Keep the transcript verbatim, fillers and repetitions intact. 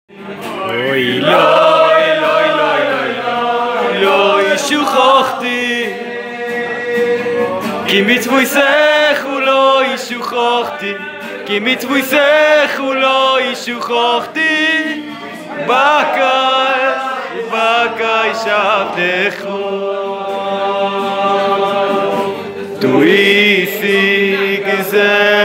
אוי לוי לוי לוי לוי לוי שוכחתי כי מצווסך לא ישוכחתי כי מצווסך לא ישוכחתי בקай בקай שבתך Du isig ze